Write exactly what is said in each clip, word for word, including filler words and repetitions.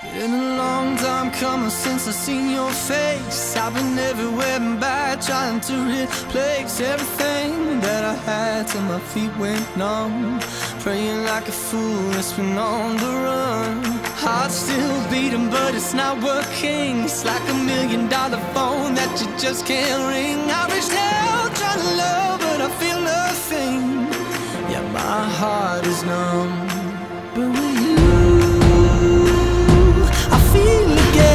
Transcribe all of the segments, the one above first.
Been a long time coming since I seen your face. I've been everywhere and back, trying to replace everything that I had till my feet went numb. Praying like a fool, it's been on the run. Heart still beating, but it's not working. It's like a million dollar phone that you just can't ring. I reached out trying to love, but I feel nothing. Yeah, my heart is numb. But with you, I feel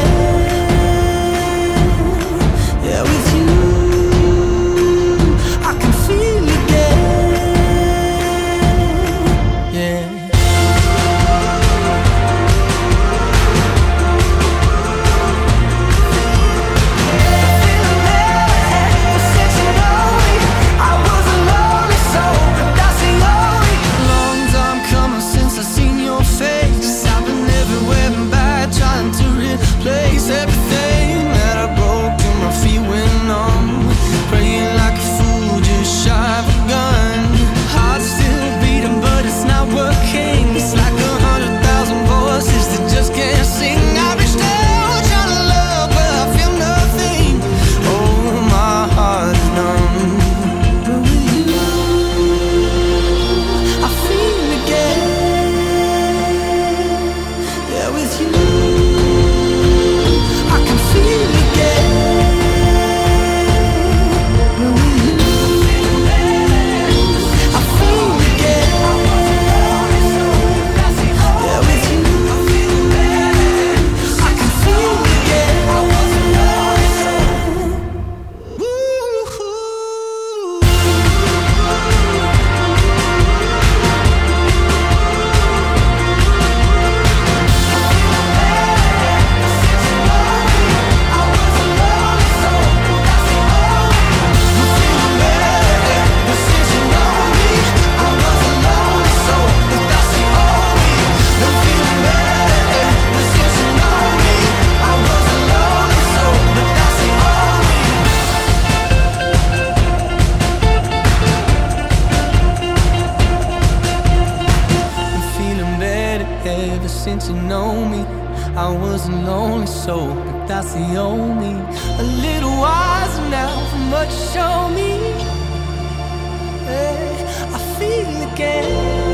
again. Yeah, with you, I can feel again. Yeah. Place everything that I broke till my feet went numb. Praying like a fool, just shy of a gun. Heart still beating, but it's not working. It's like a hundred thousand voices that just can't sing. I reached out trying to love, but I feel nothing. Oh, my heart is numb. But with you, I feel again. Yeah, with you, ever since you know me, I was a lonely soul, but that's the only. A little wiser now from what you show me. Hey, I feel again.